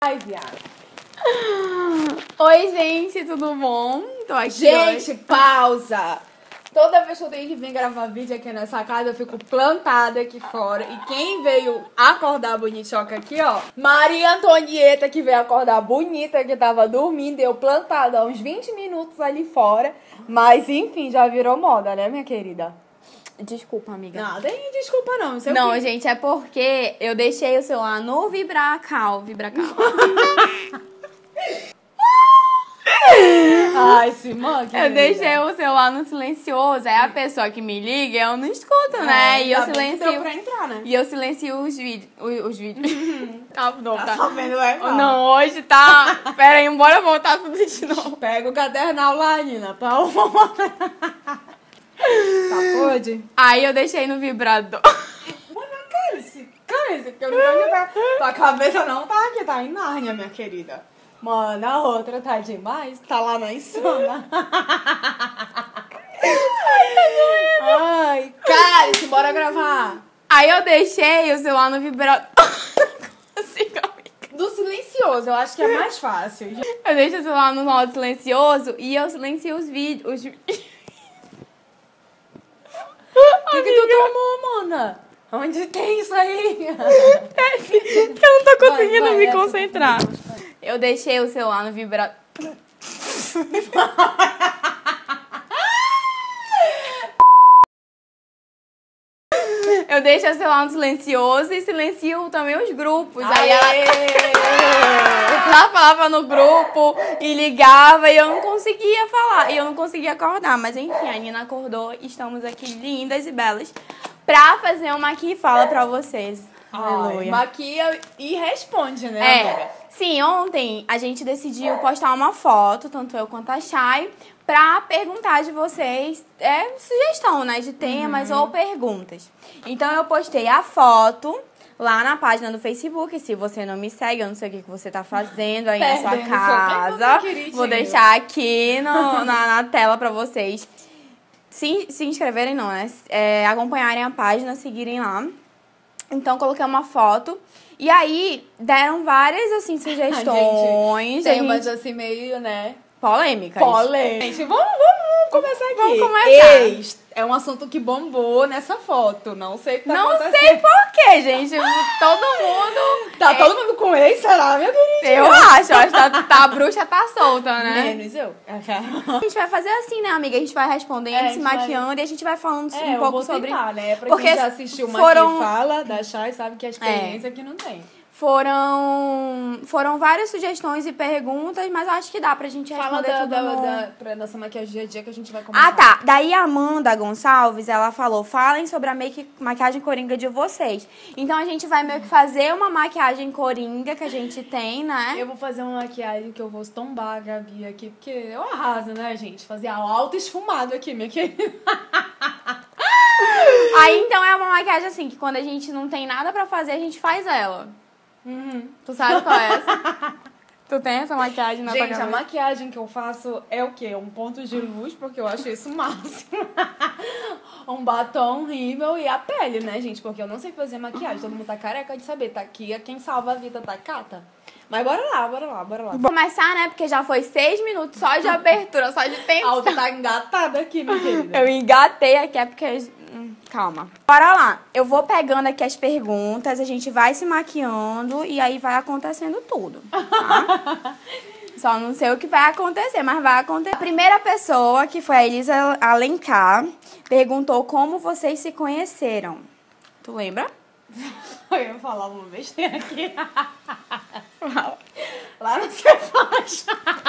Ai, viado. Oi, gente, tudo bom? Tô aqui Gente, hoje. pausa! Toda vez que eu tenho que vir gravar vídeo aqui nessa casa, eu fico plantada aqui fora. E quem veio acordar bonitoca aqui, ó, Maria Antonieta, que veio acordar bonita, que tava dormindo, eu plantada há uns 20 minutos ali fora. Mas, enfim, já virou moda, né, minha querida? Desculpa, amiga. Nada, tem desculpa não. Isso é Não, o quê? gente, é porque eu deixei o celular no Vibracal. Ai, Simão, que Eu deixei o celular no silencioso. Aí a pessoa que me liga, eu não escuto, né? E eu ainda bem que deu silencio. pra entrar, né? E eu silencio os vídeos. Os vídeos. Não, Tá sabendo, é? Não, hoje tá. Pera aí, bora voltar tudo de novo. Pega o cadernal lá, Nina, pra Tá, pode? Aí eu deixei no vibrador. Mano, cale-se, que eu não sei onde tá. Tua cabeça não tá aqui, tá em Nárnia, minha querida. Mano, a outra tá demais, tá lá na insana. Ai, cale-se, bora gravar. Aí eu deixei o celular no vibrador. Não consigo, amiga. Do silencioso, eu acho que é mais fácil. Eu deixo o celular no modo silencioso e eu silencio os vídeos. O que tu tomou, mana? Onde tem isso aí? Que eu não tô conseguindo Vai, me essa concentrar. aqui. Eu deixei o celular no vibrador. Eu deixo o celular no silencioso e silencio também os grupos. Aí ela falava no grupo e ligava e eu não conseguia falar. E eu não conseguia acordar. Mas enfim, a Nina acordou e estamos aqui lindas e belas pra fazer uma aqui e fala pra vocês. Aleluia. Maquia e responde, né, amiga? Sim, ontem a gente decidiu postar uma foto, tanto eu quanto a Chay, pra perguntar de vocês, sugestão, né, de temas ou perguntas. Então eu postei a foto lá na página do Facebook. Se você não me segue, eu não sei o que você tá fazendo aí na sua Perdendo seu casa. tempo, queridinho. Vou deixar aqui na tela pra vocês se inscreverem, não, né? Acompanharem a página, seguirem lá. Então, coloquei uma foto. E aí, deram várias, assim, sugestões. Tem umas assim meio, né? Polêmicas. Gente, vamos começar aqui. Vamos começar. Ex é um assunto que bombou nessa foto. Não sei o que tá Não acontecendo. sei porquê, gente. Todo mundo... Tá todo mundo com ex, será, minha querida? Eu acho que a bruxa tá solta, né? Menos eu. A gente vai fazer assim, né, amiga? A gente vai respondendo, se maquiando e a gente vai falando um eu pouco vou sobre... tentar, né? Pra Porque quem já assistiu uma foram- que fala da Chay, sabe que a experiência aqui não tem. Foram várias sugestões e perguntas, mas eu acho que dá pra gente Fala responder tudo pra nossa maquiagem dia a dia que a gente vai começar. Ah, tá. Daí a Amanda Gonçalves, ela falou, falem sobre a maquiagem coringa de vocês. Então a gente vai meio que fazer uma maquiagem coringa que a gente tem, né? Eu vou fazer uma maquiagem que eu vou tombar a Gabi aqui, porque eu arraso, né, gente? Fazer alto esfumado aqui, minha querida. Aí então é uma maquiagem assim, que quando a gente não tem nada pra fazer, a gente faz ela. Tu sabe qual é essa? Tu tem essa maquiagem na tua Gente, a cabeça? maquiagem que eu faço é o quê? Um ponto de luz, porque eu acho isso o máximo. Um batom horrível e a pele, né, gente? Porque eu não sei fazer maquiagem. Todo mundo tá careca de saber. Tá aqui, quem salva a vida tá Cata. Mas bora lá. Vou começar, né? Porque já foi 6 minutos só de abertura, só de tempo. A outra tá engatada aqui, minha querida. Eu engatei aqui, é porque... calma. Bora lá. Eu vou pegando aqui as perguntas, a gente vai se maquiando e aí vai acontecendo tudo, tá? Só não sei o que vai acontecer, mas vai acontecer. A primeira pessoa, que foi a Elisa Alencar, perguntou como vocês se conheceram. Tu lembra? Eu ia falar uma besteira aqui. Lá no Cefaz.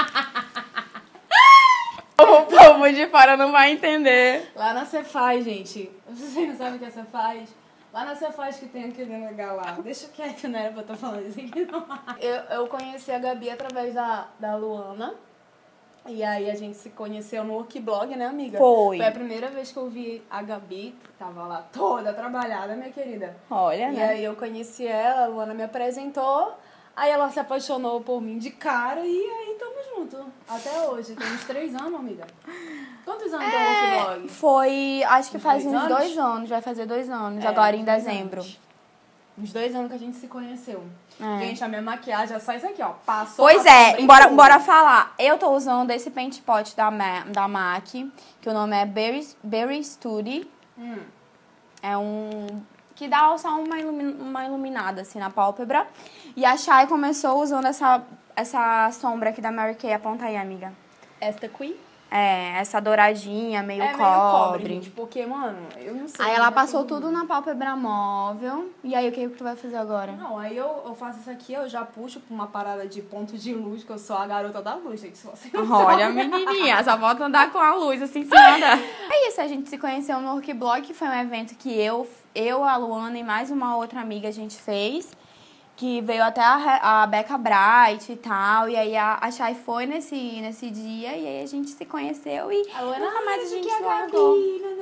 O povo de fora não vai entender. Lá na Cefaz, gente. Vocês não sabem o que é Cefaz? Lá na Cefaz que tem aquele lugar lá. Deixa quieto, né? Eu tô falando isso aqui não. Eu conheci a Gabi através da Luana. E aí a gente se conheceu no Workblog, né, amiga? Foi. Foi a primeira vez que eu vi a Gabi. Tava lá toda trabalhada, minha querida. Olha, E né? aí eu conheci ela, a Luana me apresentou. Aí ela se apaixonou por mim de cara e aí tamo junto. Até hoje. Tem uns 3 anos, amiga. Quantos anos tem o Workblog? Foi, acho que faz uns 2 anos? 2 anos, vai fazer 2 anos, agora em 2 dezembro. anos. Uns 2 anos que a gente se conheceu. É. Gente, a minha maquiagem é só isso aqui, ó. Passou. Pois a é, sombra em tudo. bora falar. Eu tô usando esse paint pot da MAC, que o nome é Berry Study. É um... que dá só uma iluminada, assim, na pálpebra. E a Chay começou usando essa sombra aqui da Mary Kay. Aponta aí, amiga. Esta aqui É, essa douradinha, meio é cobre. meio cobre, gente. Porque, mano, eu não sei. Aí ela é passou tudo na pálpebra móvel. E aí, o que tu vai fazer agora? Não, aí eu faço isso aqui, eu já puxo pra uma parada de ponto de luz, que eu sou a garota da luz, gente. Se você não Olha, sabe. menininha, só falta andar com a luz assim em cima da... É isso, a gente se conheceu no Workblog, que foi um evento que eu, a Luana e mais uma outra amiga a gente fez. Que veio até a Becca Bright e tal. E aí a Chay foi nesse dia. E aí a gente se conheceu e nunca mais a gente se largou.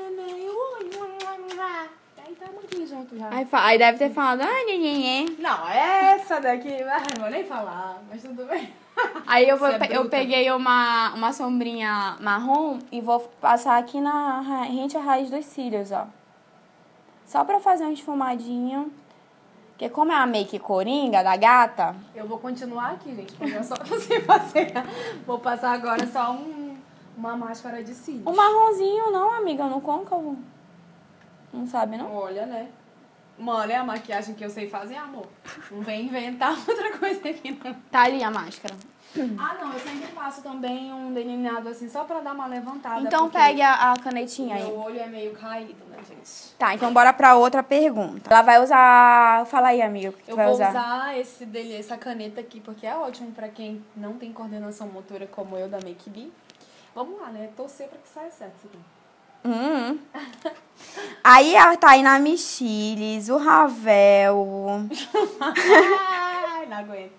Aí tamo aqui junto já. Aí deve ter falado, ah, nhenhenhê. Não, essa daqui, não vou nem falar, mas tudo bem. Aí eu Você é bruta. peguei uma sombrinha marrom e vou passar aqui rente à raiz dos cílios, ó. Só pra fazer um esfumadinho. Porque como é a make coringa da gata... Eu vou continuar aqui, gente, porque eu só consigo fazer. Vou passar agora só uma máscara de cílios. O marronzinho não, amiga, no côncavo. Não sabe, não? Olha, né? Mano, é a maquiagem que eu sei fazer, amor. Não vem inventar outra coisa aqui, não. Tá ali a máscara. Ah, não, eu sempre passo também um delineado assim, só pra dar uma levantada. Então porque pegue a canetinha aí. meu olho é meio caído, né, gente? Tá, então bora pra outra pergunta. Ela vai usar... Fala aí, amiga, o que tu Eu vai vou usar. essa caneta aqui, porque é ótimo pra quem não tem coordenação motora como eu da Make Bee. Vamos lá, né? Torcer pra que saia certo isso aqui. Aí a Tainá Michiles, o Ravel... Ai, não aguento.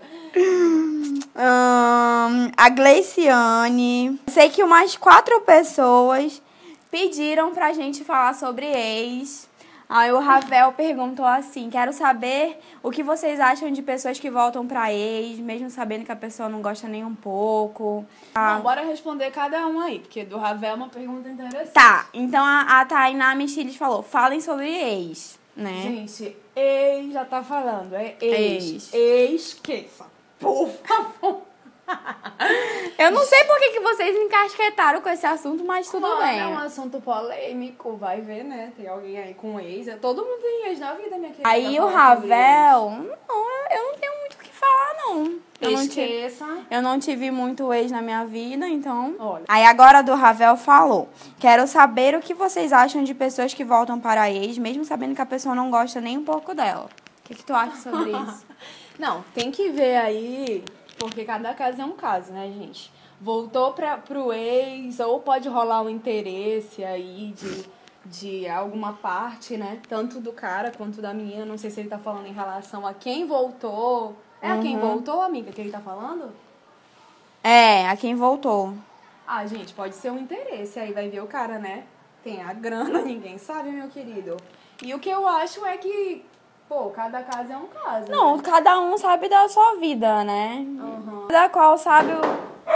A Gleiciane. Sei que umas 4 pessoas pediram pra gente falar sobre ex. Aí o Ravel perguntou assim: quero saber o que vocês acham de pessoas que voltam pra ex, mesmo sabendo que a pessoa não gosta nem um pouco. Não, bora responder cada um aí, porque do Ravel é uma pergunta interessante. Tá, então a Tainá Michiles falou: falem sobre ex, né? Gente, ex já tá falando, é ex. Ex. Esqueça. Por favor. Eu não sei por que vocês encasquetaram com esse assunto, mas tudo Mano, bem. é um assunto polêmico, vai ver, né? Tem alguém aí com ex. Todo mundo tem ex na vida, minha querida. Aí o Falar sobre Ravel, não, eu não tenho muito o que falar, não. Esqueça. Eu não tive muito ex na minha vida, então... Olha. Aí agora do Ravel falou: quero saber o que vocês acham de pessoas que voltam para ex, mesmo sabendo que a pessoa não gosta nem um pouco dela. O que tu acha sobre isso? Não, tem que ver aí, porque cada caso é um caso, né, gente? Voltou pro ex, ou pode rolar um interesse aí de alguma parte, né? Tanto do cara quanto da menina. Não sei se ele tá falando em relação a quem voltou. É a quem voltou, amiga, que ele tá falando? É, a quem voltou. Ah, gente, pode ser um interesse. Aí vai ver o cara, né? Tem a grana, ninguém sabe, meu querido. E o que eu acho é que, pô, cada caso é um caso. Não, né? cada um sabe da sua vida, né? Uhum. Cada qual sabe o...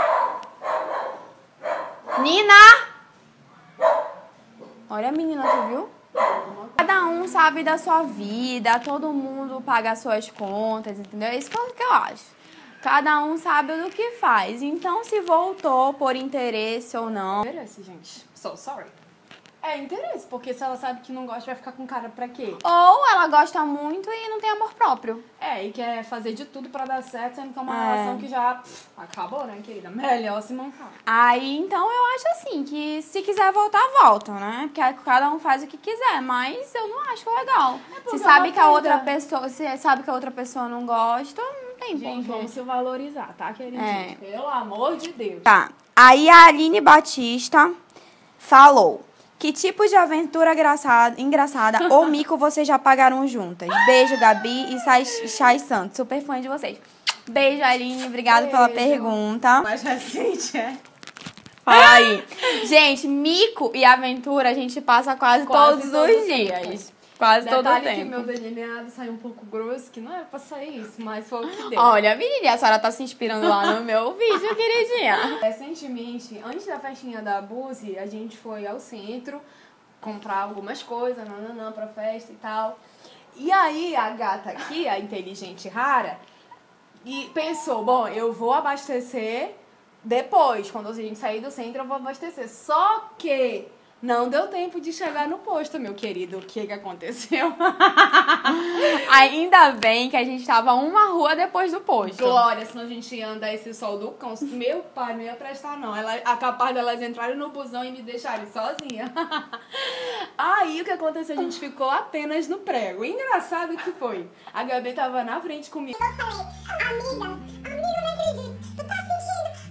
Nina! Olha a menina, tu viu? Cada um sabe da sua vida, todo mundo paga as suas contas, entendeu? É isso que eu acho. Cada um sabe do que faz. Então, se voltou por interesse ou não... Interesse, gente. So sorry. É interesse, porque se ela sabe que não gosta, vai ficar com cara pra quê? Ou ela gosta muito e não tem amor próprio. É, e quer fazer de tudo pra dar certo, sendo que é uma relação que já acabou, né, querida? Melhor se mancar. Aí, então, eu acho assim, que se quiser voltar, volta, né? Porque cada um faz o que quiser, mas eu não acho legal. porque Se sabe é uma que a outra perda. pessoa, se sabe que a outra pessoa não gosta, não tem Gente, porquê. vamos se valorizar, tá, querida? É. Pelo amor de Deus. Tá. Aí a Aline Batista falou: que tipo de aventura engraçada ou mico vocês já pagaram juntas? Beijo, Gabi e Chay Santos. Super fã de vocês. Beijo, Aline. Obrigada pela Beijo. pergunta. Mais recente, é? Fala aí. Gente, mico e aventura a gente passa quase Quase todos todo os tempo. dias. Quase todo o Detalhe que tempo. meu delineado saiu um pouco grosso, que não era pra sair isso, mas foi o que deu. Olha, menina, a senhora tá se inspirando lá no meu vídeo, queridinha. Recentemente, antes da festinha da Buzi, a gente foi ao centro comprar algumas coisas, pra festa e tal. E aí a gata aqui, a inteligente rara, e pensou, bom, eu vou abastecer depois, quando a gente sair do centro eu vou abastecer. Só que não deu tempo de chegar no posto, meu querido. O que aconteceu? Ainda bem que a gente tava uma rua depois do posto. Glória, senão a gente ia andar esse sol do cão. Meu pai não ia prestar, não. A capaz delas entrarem no busão e me deixarem sozinha. Aí o que aconteceu? A gente ficou apenas no prego. Engraçado que foi. A Gabi tava na frente comigo. Eu falei, amiga, eu não acredito. Tu tá sentindo?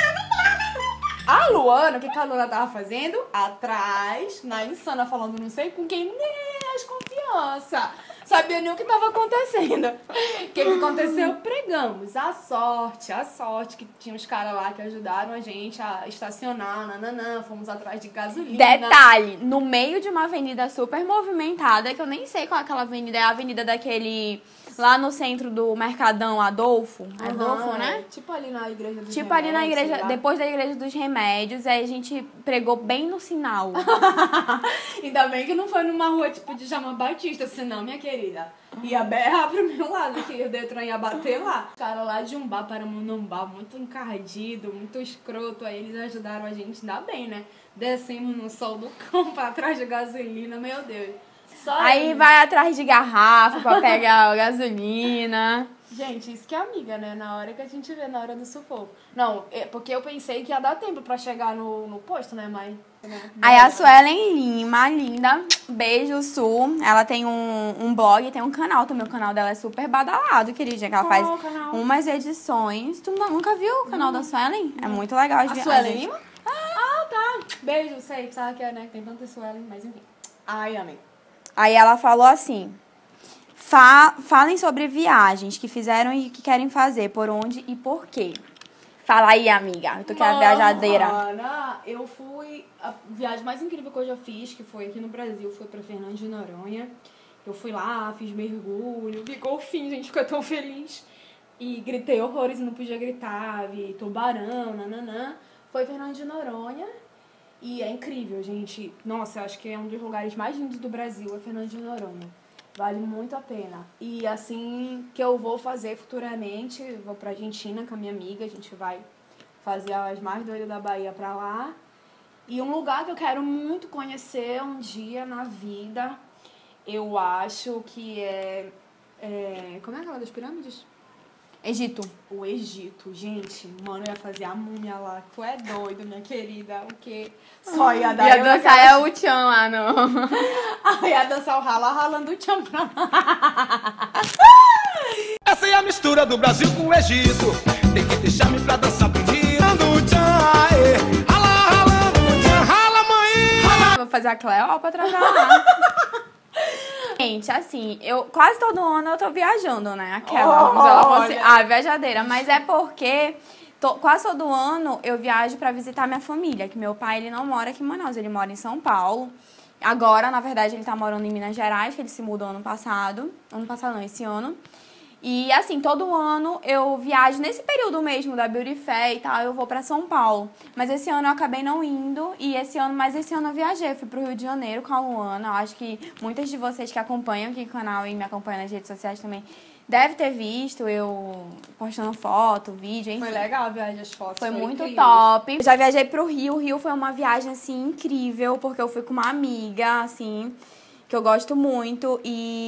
A Luana, o que a Luana tava fazendo? Atrás, na insana, falando não sei com quem, nem as confiança. Sabia nem o que tava acontecendo. O que aconteceu? Pregamos. A sorte, que tinha uns caras lá que ajudaram a gente a estacionar, nananã, fomos atrás de gasolina. Detalhe, no meio de uma avenida super movimentada, que eu nem sei qual é aquela avenida, é a avenida daquele... Lá no centro do Mercadão Adolfo. Adolfo, né? Tipo ali na igreja dos Tipo ali na remédios, igreja, depois da igreja dos remédios, aí a gente pregou bem no sinal. Ainda bem que não foi numa rua tipo de Jama Batista, senão, minha querida, ia berrar pro meu lado, que o Detran ia bater lá. Os caras lá de um bar para num bar muito encardido, muito escroto, aí eles ajudaram a gente, ainda bem, né? Descemos no sol do campo atrás de gasolina, meu Deus. Só Aí vai atrás de garrafa pra pegar a gasolina. Gente, isso que é amiga, né? Na hora que a gente vê, na hora do sufoco. Não, porque eu pensei que ia dar tempo pra chegar no posto, né, mãe? Aí a Suelen Lima, linda, beijo, Su. Ela tem um blog, tem um canal também. O canal dela é super badalado, queridinha. Que ela faz umas edições. Tu nunca viu o canal da Suelen? É muito legal. A Suelen Lima? Ah, tá. Beijo, sei. Sabe que é, né? Tem tanta Suelen, mas enfim. Ai, amei. Aí ela falou assim, falem sobre viagens que fizeram e que querem fazer, por onde e por quê. Fala aí, amiga, tu que é a viajadeira. Ana, eu fui, a viagem mais incrível que eu já fiz, que foi aqui no Brasil, foi pra Fernando de Noronha. Eu fui lá, fiz mergulho, vi golfinho, a gente ficou tão feliz. E gritei horrores, não podia gritar, vi tubarão, nananã. Foi Fernando de Noronha. E é incrível, gente. Nossa, eu acho que é um dos lugares mais lindos do Brasil, é Fernando de Noronha. Vale muito a pena. E assim que eu vou fazer futuramente, vou pra Argentina com a minha amiga, a gente vai fazer as mais doidas da Bahia pra lá. E um lugar que eu quero muito conhecer um dia na vida, eu acho que como é aquela das pirâmides? Egito. O Egito, gente, mano, eu ia fazer a múmia lá. Tu é doido, minha querida, o quê? Só ia dar... Ia dançar o tchan lá, não. Ia dançar o ralando o tchan pra lá. Essa é a mistura do Brasil com o Egito. Tem que deixar-me pra dançar bonito. Ralando o tchan, ralando o tchan, rala, mãe. Vou fazer a Cleópatra pra lá. Gente, assim, quase todo ano eu tô viajando, né? Aquela, como se ela fosse viajadeira. Mas é porque quase todo ano eu viajo pra visitar minha família. Que meu pai, ele não mora aqui em Manaus, ele mora em São Paulo. Agora, na verdade, ele tá morando em Minas Gerais, que ele se mudou ano passado. Ano passado não, esse ano. E assim, todo ano eu viajo, nesse período mesmo da Beauty Fair e tal, eu vou pra São Paulo. Mas esse ano eu acabei não indo, mas esse ano eu viajei, fui pro Rio de Janeiro com a Luana. Eu acho que muitas de vocês que acompanham aqui o canal e me acompanham nas redes sociais também devem ter visto eu postando foto, vídeo, enfim. Foi legal a viagem, as fotos. Foi muito incríveis. top. Eu já viajei pro Rio, o Rio foi uma viagem, assim, incrível, porque eu fui com uma amiga, assim, que eu gosto muito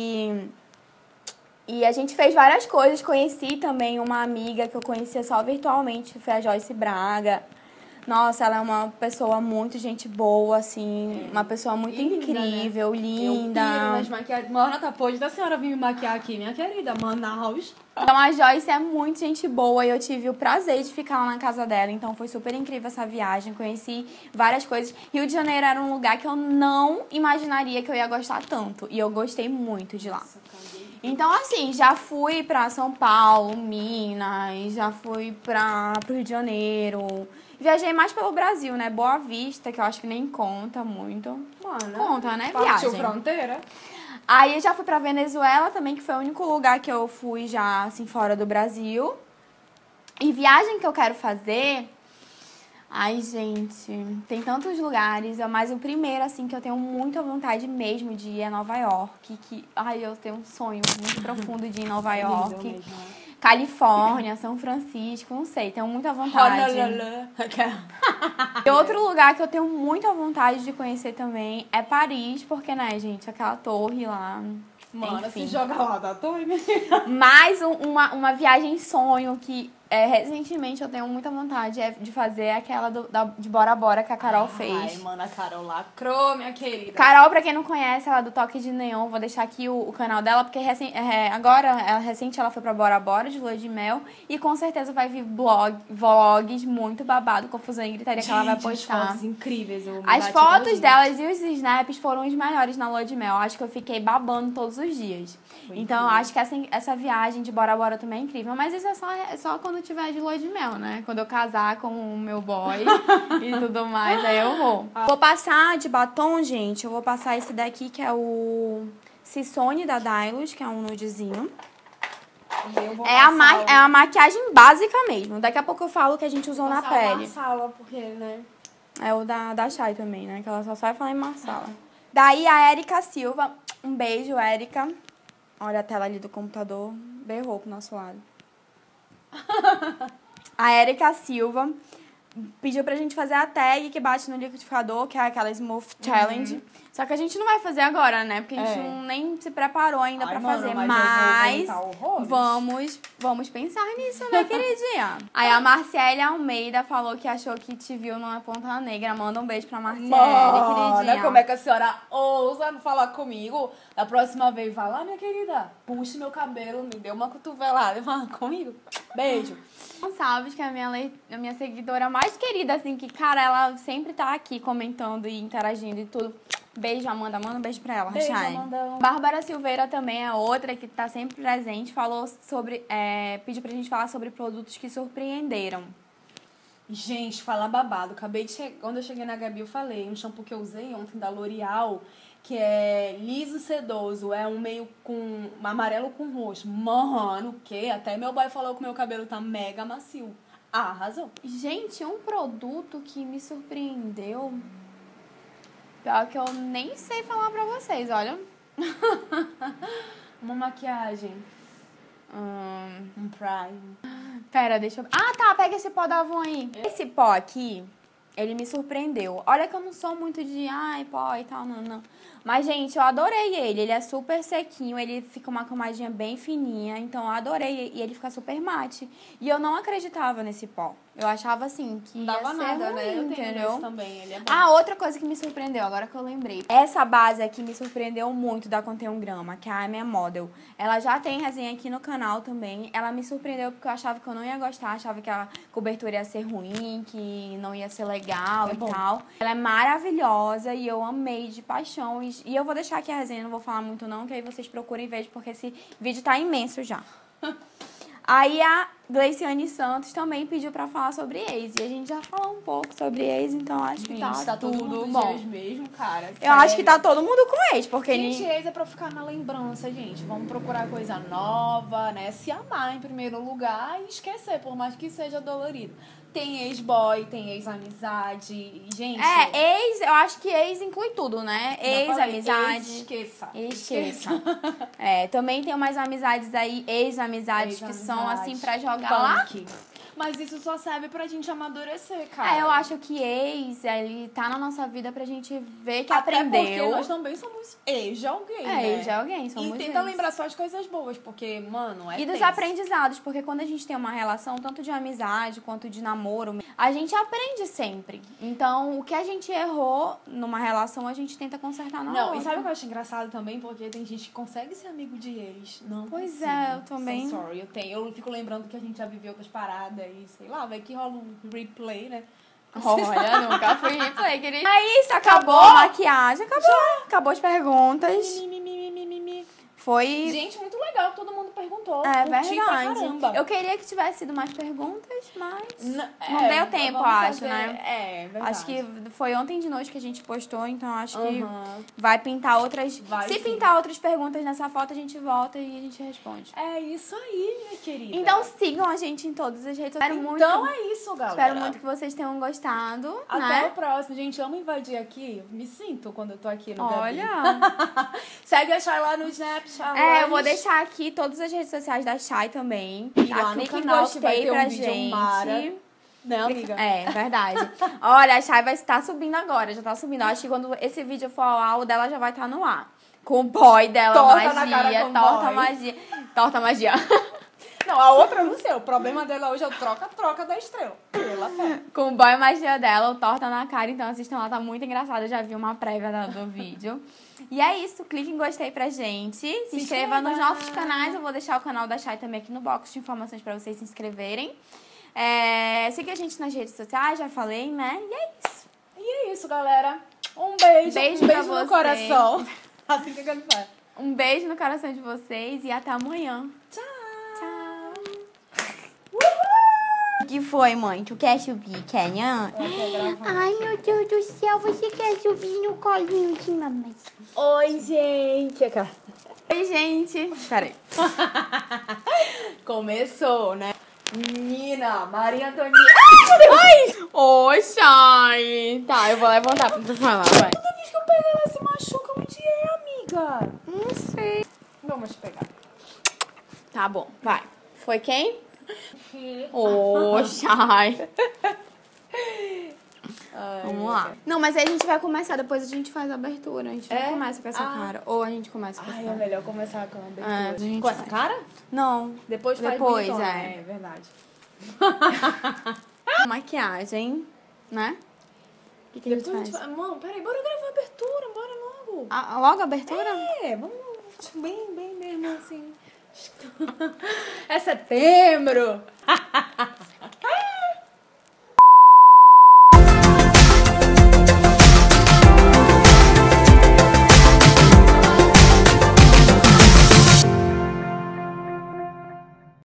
E a gente fez várias coisas. Conheci também uma amiga que eu conhecia só virtualmente, que foi a Joyce Braga. Nossa, ela é uma pessoa muito gente boa, assim, uma pessoa muito incrível, né? linda. Eu piro nas maquiagens. Mano, tá pode da senhora vir me maquiar aqui, minha querida, Manaus. Então a Joyce é muito gente boa e eu tive o prazer de ficar lá na casa dela. Então foi super incrível essa viagem, conheci várias coisas. Rio de Janeiro era um lugar que eu não imaginaria que eu ia gostar tanto. E eu gostei muito de lá. Então, assim, já fui pra São Paulo, Minas, já fui pro Rio de Janeiro. Viajei mais pelo Brasil, né? Boa Vista, que eu acho que nem conta muito. Mano, Conta, né? partiu Viagem. fronteira. Aí eu já fui pra Venezuela também, que foi o único lugar que eu fui já, assim, fora do Brasil. E viagem que eu quero fazer... Ai, gente, tem tantos lugares, mas o primeiro, assim, que eu tenho muita vontade mesmo de ir é Nova York, ai, eu tenho um sonho muito profundo de ir em Nova York. Mesmo, né? Califórnia, São Francisco, não sei, tenho muita vontade. E outro lugar que eu tenho muita vontade de conhecer também é Paris, porque, né, gente, aquela torre lá... Mano, enfim. se joga lá da torre, né? Mais uma viagem sonho que recentemente eu tenho muita vontade de fazer aquela de Bora Bora que a Carol fez. Ai, mano, a Carol lacrou, minha querida. Carol, pra quem não conhece, ela é do Toque de Neon, vou deixar aqui o canal dela, porque agora, recente, ela foi pra Bora Bora, de lua de mel, e com certeza vai vir vlogs muito babado, confusão e gritaria que ela vai postar. As fotos incríveis. As fotos delas e os snaps foram os melhores na lua de mel. Acho que eu fiquei babando todos os dias. Então, eu acho que essa viagem de Bora Bora também é incrível. Mas isso é só quando tiver de lua de mel, né? Quando eu casar com o meu boy e tudo mais, aí eu vou. Vou passar de batom, gente. Eu vou passar esse daqui, que é o Sissone da Dylos, que é um nudezinho. É a maquiagem básica mesmo. Daqui a pouco eu falo que a gente usou na pele. Marsala, porque, né? É o da Shai também, né? Que ela só vai falar em Marsala. Daí a Érica Silva. Um beijo, Érica. Olha a tela ali do computador. Berrou pro nosso lado. A Érica Silva pediu pra gente fazer a tag que bate no liquidificador, que é aquela Smooth Challenge. Só que a gente não vai fazer agora, né? Porque a gente nem se preparou ainda pra fazer. Mas vamos pensar nisso, né, queridinha? Aí a Marciele Almeida falou que achou que te viu numa Ponta Negra. Manda um beijo pra Marciele, queridinha. Como é que a senhora ousa falar comigo? Da próxima vez, vai lá, minha querida. Puxe meu cabelo, me dê uma cotovelada e fala comigo. Beijo. Gonçalves, que é a minha seguidora mais querida, assim, que, cara, ela sempre tá aqui comentando e interagindo e tudo. Beijo, Amanda. Manda um beijo pra ela, Beijo, Shai. Amanda. Bárbara Silveira também é outra que tá sempre presente. Falou sobre... pediu pra gente falar sobre produtos que surpreenderam. Gente, falar babado. Quando eu cheguei na Gabi, eu falei. Um shampoo que eu usei ontem da L'Oreal, que é liso sedoso. É um meio com amarelo com roxo. Mano, o quê? Até meu boy falou que meu cabelo tá mega macio. Arrasou. Gente, um produto que me surpreendeu... Pior que eu nem sei falar pra vocês, olha. Uma maquiagem. Um prime. Pera, deixa eu... Ah, tá, pega esse pó da Avon aí. Esse pó aqui, ele me surpreendeu. Olha que eu não sou muito de, pó e tal, não. Mas, gente, eu adorei ele. Ele é super sequinho, ele fica uma camadinha bem fininha. Então, eu adorei. E ele fica super mate. E eu não acreditava nesse pó. Eu achava, assim, que não dava ia ser nada, ruim, né? Eu tenho entendeu? esse também, ele é bom. Ah, outra coisa que me surpreendeu, agora que eu lembrei. Essa base aqui me surpreendeu muito da Contém Grama, que é a minha Model. Ela já tem resenha aqui no canal também. Ela me surpreendeu porque eu achava que eu não ia gostar, achava que a cobertura ia ser ruim, que não ia ser legal tal. Ela é maravilhosa e eu amei de paixão. E eu vou deixar aqui a resenha, não vou falar muito não, que aí vocês procurem e vejam, porque esse vídeo tá imenso já. Aí a Gleiciane Santos também pediu pra falar sobre ex. E a gente já falou um pouco sobre ex, então acho que tá tudo bom. Mesmo, cara. Eu acho que tá todo mundo com ex, porque... Gente, ex é pra ficar na lembrança, gente. Vamos procurar coisa nova, né? Se amar em primeiro lugar e esquecer, por mais que seja dolorido. Tem ex-boy, tem ex-amizade, gente... ex, eu acho que ex inclui tudo, né? Ex-amizade. Esqueça. Também tem umas amizades aí, ex-amizades, que são assim pra jogar lá. Mas isso só serve pra gente amadurecer, cara. Eu acho que ex, ele tá na nossa vida pra gente ver que até aprendeu. Porque nós também somos ex de alguém, né? Ex de alguém, somos E tenta lembrar só as coisas boas, porque, mano, E dos aprendizados, porque quando a gente tem uma relação, tanto de amizade quanto de namoro, a gente aprende sempre. Então, o que a gente errou numa relação, a gente tenta consertar na outra. E sabe o que eu acho engraçado também? Porque tem gente que consegue ser amigo de ex. Não Pois consigo. eu também. So sorry, eu fico lembrando que a gente já viveu outras paradas e, sei lá, vai que rola um replay, né? Olha, nunca fui replay, querida. É isso, acabou a maquiagem, acabou as perguntas. Foi... Gente, muito legal, todo mundo perguntou. gostou. É Curti pra verdade. caramba. Eu queria que tivesse sido mais perguntas, mas não É, deu tempo, vamos acho, fazer- né? É, verdade. Acho que foi ontem de noite que a gente postou, então acho que Aham. vai pintar outras... Vai Se sim. pintar outras perguntas nessa foto, a gente volta e a gente responde. É isso aí, minha querida. Então sigam a gente em todas as redes sociais. Então é isso, galera. Espero muito que vocês tenham gostado, Até né? o próximo. Gente, amo invadir aqui. Me sinto quando eu tô aqui no Olha! Gabi. Segue a Chay lá no Snapchat. É, eu vou deixar aqui todas as redes sociais da Chay também. E lá no Clique em canal que vai gostei ter um pra vídeo gente. mara. Né, amiga? É, verdade. Olha, a Chay vai estar subindo agora, já tá subindo. Acho que quando esse vídeo for ao ar, o dela já vai estar no ar. Com o boy dela, Torta na cara magia, com o torta boy. magia. Torta magia. Não, a outra eu não sei. O problema dela hoje é o troca-troca da estrela. Pela fé. Com o boy magia dela, o torta na cara. Então assistam lá, tá muito engraçado. Eu já vi uma prévia do vídeo. E é isso, clique em gostei pra gente. Se inscreva nos nossos canais. Eu vou deixar o canal da Chay também aqui no box de informações pra vocês se inscreverem. Siga a gente nas redes sociais, já falei, né? E é isso. E é isso, galera. Um beijo. Beijo um pra beijo no vocês. coração. Assim que ele faz. Um beijo no coração de vocês e até amanhã. Tchau. Tchau. O que foi, mãe? Tu quer subir, Kenyan? Ai, meu Deus do céu, você quer subir no colinho de mamãe? Oi, gente. Oi, gente. Peraí. Começou, né? Menina, Maria Antonieta. Oi, Chay. Tá, eu vou levantar pra tu falar, vai. Toda vez que eu pego ela se machuca, onde é, amiga? Não sei. Vamos pegar. Tá bom, vai. Foi quem? Ô, Chay. Vamos lá. Não, mas aí a gente vai começar, depois a gente faz a abertura. A gente não começa com essa cara. Ou a gente começa com essa Ai, é cara. melhor começar com a abertura. É, a gente Com essa cara? Não. Depois faz Depois, bonitona. é. É verdade. Maquiagem, né? O que a gente Depois faz? Mano, peraí, bora gravar a abertura, bora logo. Logo a abertura? É, vamos bem mesmo assim. É setembro.